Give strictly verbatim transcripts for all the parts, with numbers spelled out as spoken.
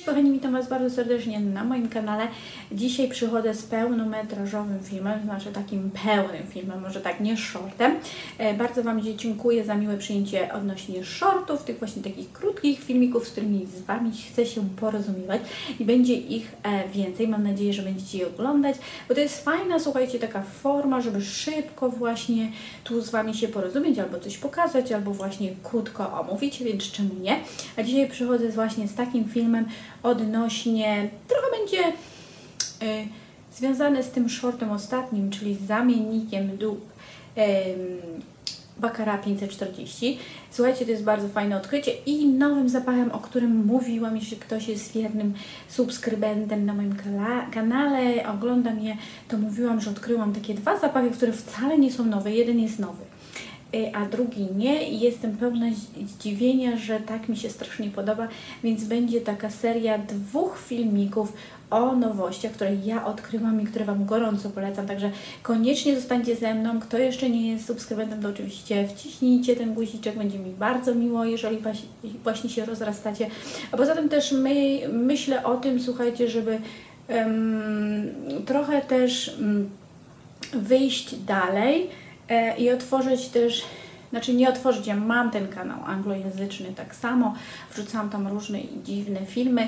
Kochani, witam Was bardzo serdecznie na moim kanale. Dzisiaj przychodzę z pełnometrażowym filmem, znaczy takim pełnym filmem, może tak, nie shortem. E, bardzo Wam dzisiaj dziękuję za miłe przyjęcie odnośnie shortów, tych właśnie takich krótkich filmików, z którymi z Wami chcę się porozumiewać i będzie ich e, więcej. Mam nadzieję, że będziecie je oglądać, bo to jest fajna, słuchajcie, taka forma, żeby szybko właśnie tu z Wami się porozumieć, albo coś pokazać, albo właśnie krótko omówić, więc czemu nie? A dzisiaj przychodzę właśnie z takim filmem odnośnie, trochę będzie y, związane z tym shortem ostatnim, czyli z zamiennikiem dóbr y, Baccarat pięćset czterdzieści. Słuchajcie, to jest bardzo fajne odkrycie i nowym zapachem, o którym mówiłam, jeśli ktoś jest wiernym subskrybentem na moim kanale, oglądam je, to mówiłam, że odkryłam takie dwa zapachy, które wcale nie są nowe. Jeden jest nowy, a drugi nie, i jestem pełna zdziwienia, że tak mi się strasznie podoba, więc będzie taka seria dwóch filmików o nowościach, które ja odkryłam i które Wam gorąco polecam, także koniecznie zostańcie ze mną. Kto jeszcze nie jest subskrybentem, to oczywiście wciśnijcie ten guziczek, będzie mi bardzo miło, jeżeli właśnie się rozrastacie. A poza tym też my, myślę o tym, słuchajcie, żeby um, trochę też um, wyjść dalej i otworzyć też, znaczy nie otworzyć, ja mam ten kanał anglojęzyczny tak samo, wrzucałam tam różne dziwne filmy,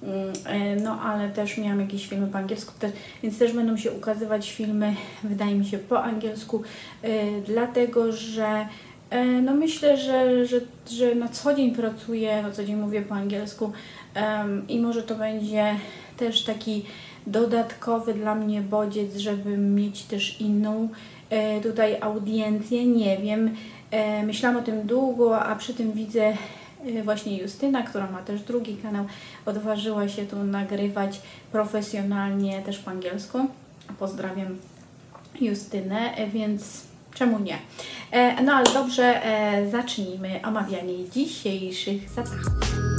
no ale też miałam jakieś filmy po angielsku, więc też będą się ukazywać filmy, wydaje mi się, po angielsku, dlatego że no myślę, że, że, że na co dzień pracuję, na co dzień mówię po angielsku i może to będzie też taki dodatkowy dla mnie bodziec, żeby mieć też inną e, tutaj audiencję, nie wiem. E, myślałam o tym długo, a przy tym widzę e, właśnie Justyna, która ma też drugi kanał, odważyła się tu nagrywać profesjonalnie też po angielsku. Pozdrawiam Justynę, e, więc czemu nie? E, no ale dobrze, e, zacznijmy omawianie dzisiejszych zapachów.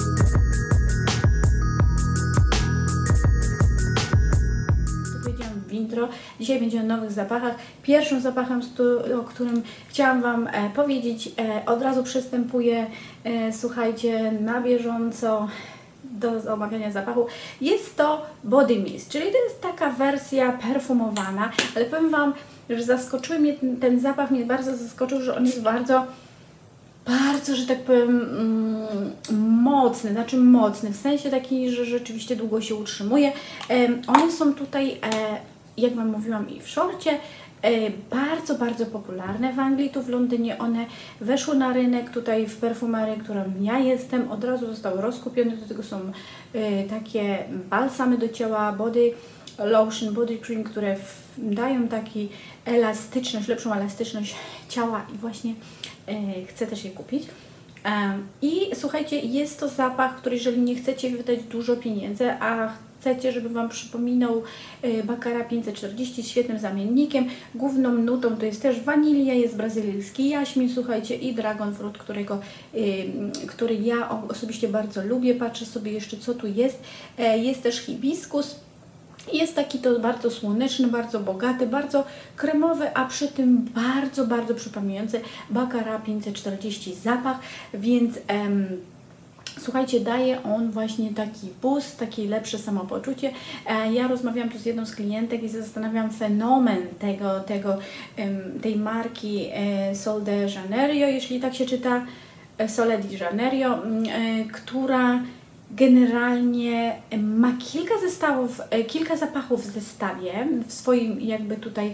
Intro. Dzisiaj będzie o nowych zapachach. Pierwszym zapachem, o którym chciałam Wam e, powiedzieć, e, od razu przystępuję, e, słuchajcie, na bieżąco do omawiania zapachu. Jest to Body Mist, czyli to jest taka wersja perfumowana, ale powiem Wam, że zaskoczył mnie ten, ten zapach, mnie bardzo zaskoczył, że on jest bardzo bardzo, że tak powiem, mm, mocny, znaczy mocny, w sensie taki, że rzeczywiście długo się utrzymuje. E, one są tutaj, e, jak Wam mówiłam i w shorcie, e, bardzo, bardzo popularne w Anglii, tu w Londynie. One weszły na rynek tutaj w perfumerii, którą ja jestem, od razu zostały rozkupione. Do tego są e, takie balsamy do ciała, body lotion, body cream, które dają taki elastyczność, lepszą elastyczność ciała i właśnie e, chcę też je kupić. E, I słuchajcie, jest to zapach, który jeżeli nie chcecie wydać dużo pieniędzy, a chcecie, żeby Wam przypominał e, Baccarat pięćset czterdzieści z świetnym zamiennikiem, główną nutą to jest też wanilia, jest brazylijski jaśmin, słuchajcie, i dragon fruit, którego, e, który ja osobiście bardzo lubię. Patrzę sobie jeszcze, co tu jest. E, jest też hibiskus. Jest taki to bardzo słoneczny, bardzo bogaty, bardzo kremowy, a przy tym bardzo, bardzo przypominający Baccarat pięćset czterdzieści zapach, więc em, słuchajcie, daje on właśnie taki boost, takie lepsze samopoczucie. E, ja rozmawiałam tu z jedną z klientek i zastanawiam fenomen tego, tego, em, tej marki e, Sol de Janeiro, jeśli tak się czyta, e, Sole di Janeiro, e, która generalnie ma kilka zestawów, kilka zapachów w zestawie, w swoim jakby tutaj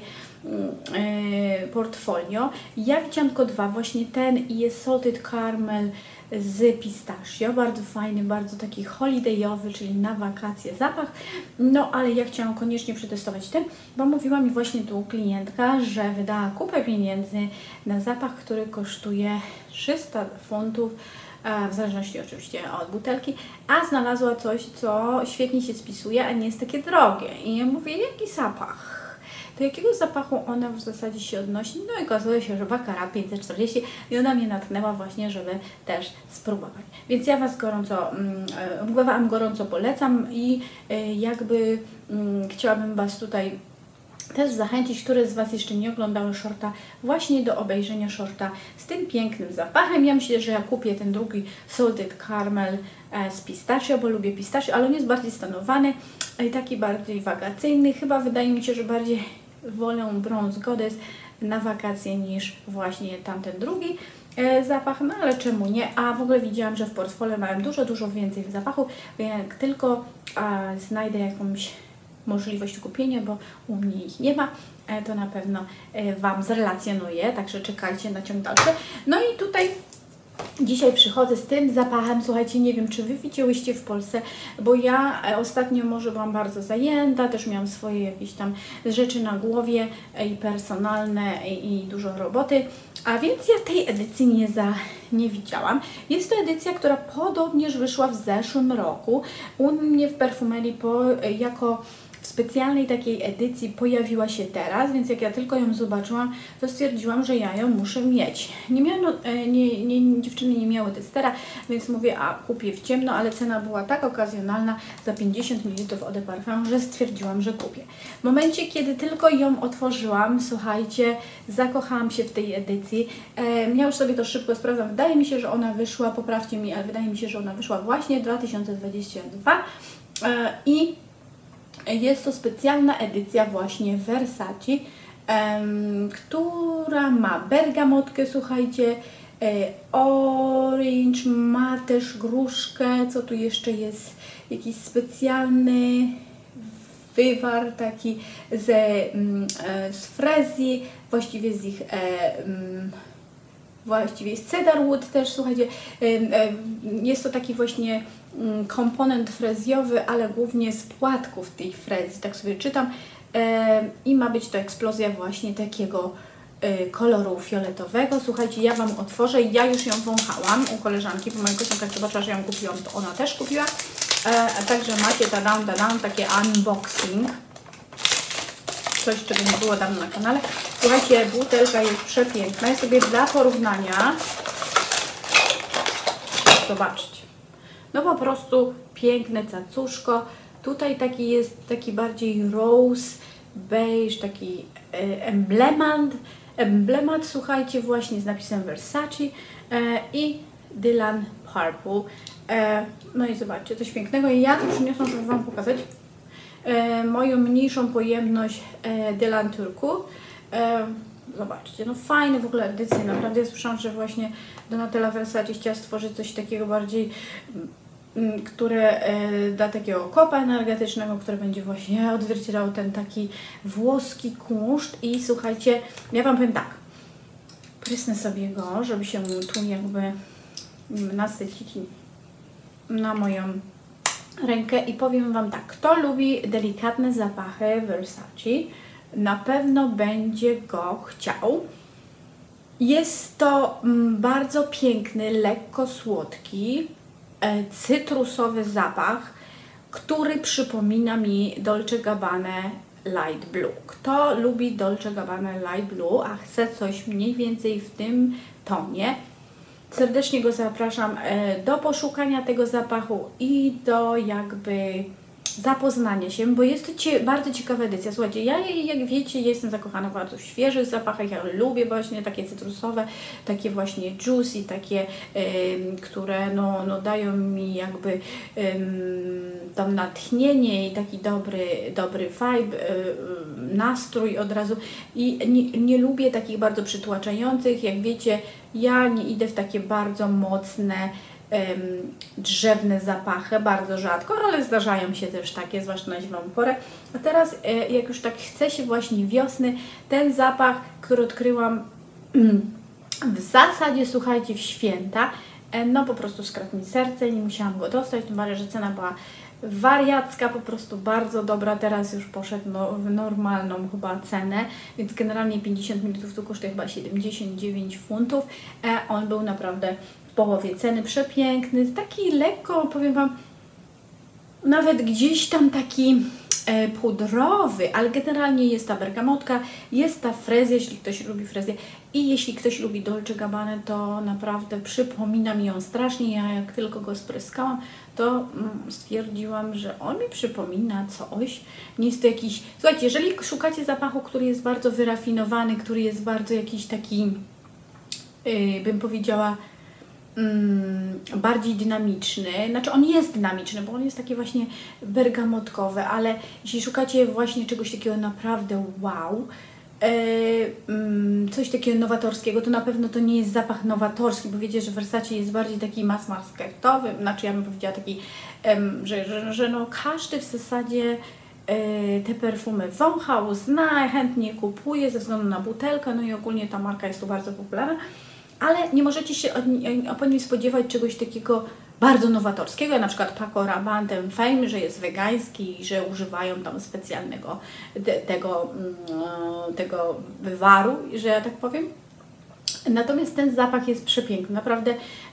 e, portfolio. Ja widziałam tylko dwa, właśnie ten i jest Salted Caramel z pistachio, bardzo fajny, bardzo taki holidayowy, czyli na wakacje zapach, no ale ja chciałam koniecznie przetestować ten, bo mówiła mi właśnie tu klientka, że wydała kupę pieniędzy na zapach, który kosztuje trzysta funtów, w zależności oczywiście od butelki, a znalazła coś, co świetnie się spisuje, a nie jest takie drogie. I ja mówię, jaki zapach? Do jakiego zapachu ona w zasadzie się odnosi? No i okazuje się, że Baccarat pięćset czterdzieści, i ona mnie natknęła właśnie, żeby też spróbować. Więc ja Was gorąco, um, Wam gorąco polecam i y, jakby um, chciałabym Was tutaj też zachęcić, które z Was jeszcze nie oglądały shorta, właśnie do obejrzenia shorta z tym pięknym zapachem. Ja myślę, że ja kupię ten drugi Salted Caramel z pistachio, bo lubię pistachio, ale on jest bardziej stonowany i taki bardziej wakacyjny. Chyba wydaje mi się, że bardziej wolę Bronze Goddess na wakacje niż właśnie tamten drugi zapach, no ale czemu nie? A w ogóle widziałam, że w portfolio mają dużo, dużo więcej zapachów, jak tylko a, znajdę jakąś możliwość kupienia, bo u mnie ich nie ma, to na pewno Wam zrelacjonuję, także czekajcie na ciąg dalszy. No i tutaj dzisiaj przychodzę z tym zapachem, słuchajcie, nie wiem, czy Wy widziałyście w Polsce, bo ja ostatnio może byłam bardzo zajęta, też miałam swoje jakieś tam rzeczy na głowie i personalne i, i dużo roboty, a więc ja tej edycji nie, za, nie widziałam. Jest to edycja, która podobnież wyszła w zeszłym roku u mnie w perfumerii po, jako w specjalnej takiej edycji pojawiła się teraz, więc jak ja tylko ją zobaczyłam, to stwierdziłam, że ja ją muszę mieć. Nie miałam, no, nie, nie, dziewczyny nie miały testera, więc mówię, a kupię w ciemno, ale cena była tak okazjonalna za pięćdziesiąt mililitrów Eau de Parfum, że stwierdziłam, że kupię. W momencie, kiedy tylko ją otworzyłam, słuchajcie, zakochałam się w tej edycji. E, ja już sobie to szybko sprawdzam. Wydaje mi się, że ona wyszła, poprawcie mi, ale wydaje mi się, że ona wyszła właśnie w dwa tysiące dwudziestym drugim e, i jest to specjalna edycja właśnie Versace, um, która ma bergamotkę, słuchajcie, e, orange, ma też gruszkę, co tu jeszcze jest, jakiś specjalny wywar taki z, mm, e, z frezji, właściwie z ich e, mm, właściwie jest cedarwood też, słuchajcie, jest to taki właśnie komponent frezjowy, ale głównie z płatków tej frezji, tak sobie czytam, i ma być to eksplozja właśnie takiego koloru fioletowego. Słuchajcie, ja Wam otworzę, ja już ją wąchałam u koleżanki, bo moja koleżanka jak zobaczyła, że ją kupiłam, to ona też kupiła, a także macie tadam, tadam, takie unboxing. Coś, czego nie było dawno na kanale. Słuchajcie, butelka jest przepiękna. Ja sobie dla porównania, zobaczcie, no po prostu piękne cacuszko. Tutaj taki jest taki bardziej rose, beige, taki e, emblemat, emblemat, słuchajcie, właśnie z napisem Versace e, i Dylan Purple. E, no i zobaczcie, coś pięknego. I ja to przyniosłam, żeby Wam pokazać E, moją mniejszą pojemność e, Dylan Turku. E, zobaczcie, no fajne w ogóle edycje, naprawdę. Ja słyszałam, że właśnie Donatella Versace chciała stworzyć coś takiego bardziej, m, które e, da takiego kopa energetycznego, które będzie właśnie odzwierciedlał ten taki włoski kunszt. I słuchajcie, ja Wam powiem tak, prysnę sobie go, żeby się tu jakby nasycić na moją rękę i powiem Wam tak, kto lubi delikatne zapachy Versace, na pewno będzie go chciał. Jest to mm, bardzo piękny, lekko słodki, e, cytrusowy zapach, który przypomina mi Dolce Gabbana Light Blue. Kto lubi Dolce Gabbana Light Blue, a chce coś mniej więcej w tym tonie, serdecznie go zapraszam do poszukania tego zapachu i do jakby zapoznania się, bo jest to cie, bardzo ciekawa edycja. Słuchajcie, ja jak wiecie, jestem zakochana bardzo w świeżych zapachach, ja lubię właśnie takie cytrusowe, takie właśnie juicy, takie, ym, które no, no dają mi jakby ym, tam natchnienie i taki dobry, dobry vibe, yy, nastrój od razu i nie, nie lubię takich bardzo przytłaczających, jak wiecie, ja nie idę w takie bardzo mocne Um, drzewne zapachy, bardzo rzadko, ale zdarzają się też takie, zwłaszcza na zimową porę. A teraz, e, jak już tak chce się właśnie wiosny, ten zapach, który odkryłam mm, w zasadzie, słuchajcie, w święta, e, no po prostu skradł mi serce, nie musiałam go dostać, tym bardziej, że cena była wariacka, po prostu bardzo dobra. Teraz już poszedł no, w normalną chyba cenę, więc generalnie pięćdziesiąt mililitrów tu kosztuje chyba siedemdziesiąt dziewięć funtów. E, on był naprawdę połowie ceny, przepiękny, taki lekko, powiem Wam, nawet gdzieś tam taki e, pudrowy, ale generalnie jest ta bergamotka, jest ta frezja, jeśli ktoś lubi frezję i jeśli ktoś lubi Dolce Gabbana, to naprawdę przypomina mi ją strasznie. Ja jak tylko go spryskałam, to mm, stwierdziłam, że on mi przypomina coś. Nie jest to jakiś... Słuchajcie, jeżeli szukacie zapachu, który jest bardzo wyrafinowany, który jest bardzo jakiś taki, yy, bym powiedziała, mm, bardziej dynamiczny, znaczy on jest dynamiczny, bo on jest taki właśnie bergamotkowy, ale jeśli szukacie właśnie czegoś takiego naprawdę wow, e, mm, coś takiego nowatorskiego, to na pewno to nie jest zapach nowatorski, bo wiecie, że Versace jest bardziej taki mass marketowy, znaczy ja bym powiedziała taki, em, że, że, że no każdy w zasadzie te perfumy wąchał, zna, chętnie kupuje ze względu na butelkę, no i ogólnie ta marka jest tu bardzo popularna, ale nie możecie się od, po nim spodziewać czegoś takiego bardzo nowatorskiego, jak na przykład Paco Rabanne ten Fame, że jest wegański i że używają tam specjalnego te, tego, tego wywaru, że ja tak powiem. Natomiast ten zapach jest przepiękny, naprawdę.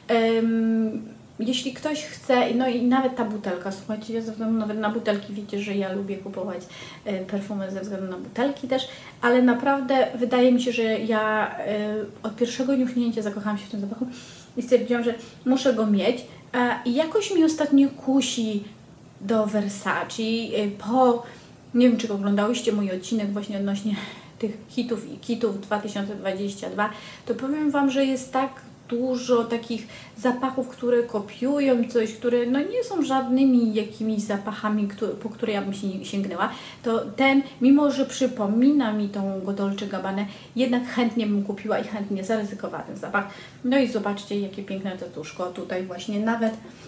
Um, Jeśli ktoś chce, no i nawet ta butelka, słuchajcie, ze względu nawet na butelki, wiecie, że ja lubię kupować e, perfumy ze względu na butelki też, ale naprawdę wydaje mi się, że ja e, od pierwszego niuchnięcia zakochałam się w tym zapachu i stwierdziłam, że muszę go mieć e, i jakoś mi ostatnio kusi do Versace, e, po, nie wiem, czy oglądałyście mój odcinek właśnie odnośnie tych hitów i kitów dwa tysiące dwudziestego drugiego, to powiem Wam, że jest tak dużo takich zapachów, które kopiują coś, które no nie są żadnymi jakimiś zapachami, które, po które ja bym się sięgnęła, to ten, mimo że przypomina mi tą Dolce Gabbana, jednak chętnie bym kupiła i chętnie zaryzykowała ten zapach. No i zobaczcie, jakie piękne tatuszko tutaj właśnie nawet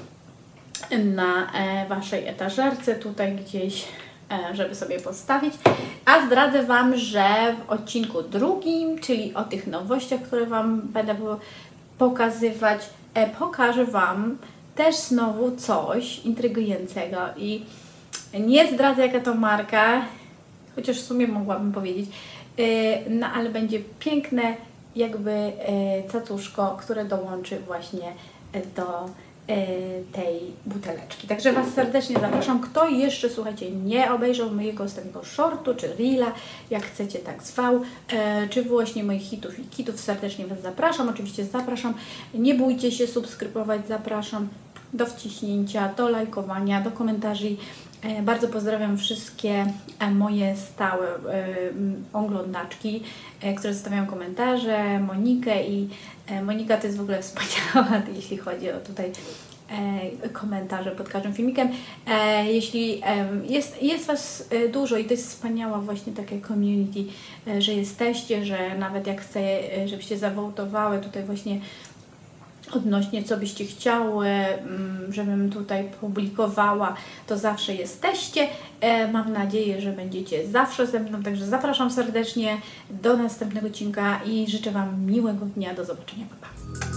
na e, Waszej etażerce, tutaj gdzieś, e, żeby sobie postawić. A zdradzę Wam, że w odcinku drugim, czyli o tych nowościach, które Wam będę pokazywać, e, pokażę Wam też znowu coś intrygującego i nie zdradzę, jaka to marka, chociaż w sumie mogłabym powiedzieć, e, no ale będzie piękne jakby e, cacuszko, które dołączy właśnie do e, tej buteleczki. Także Was serdecznie zapraszam. Kto jeszcze, słuchajcie, nie obejrzał mojego ostatniego shortu, czy reela, jak chcecie tak zwał, e, czy właśnie moich hitów i kitów, serdecznie Was zapraszam. Oczywiście zapraszam. Nie bójcie się subskrybować, zapraszam do wciśnięcia, do lajkowania, do komentarzy. E, bardzo pozdrawiam wszystkie e, moje stałe e, oglądaczki, e, które zostawiają komentarze, Monikę i e, Monika to jest w ogóle wspaniała, jeśli chodzi o tutaj e, komentarze pod każdym filmikiem. E, jeśli e, jest, jest Was e, dużo i to jest wspaniała właśnie takie community, e, że jesteście, że nawet jak chcę, e, żebyście zawołtowały tutaj właśnie odnośnie co byście chciały, żebym tutaj publikowała, to zawsze jesteście. E, mam nadzieję, że będziecie zawsze ze mną, także zapraszam serdecznie do następnego odcinka i życzę Wam miłego dnia. Do zobaczenia. Pa, pa.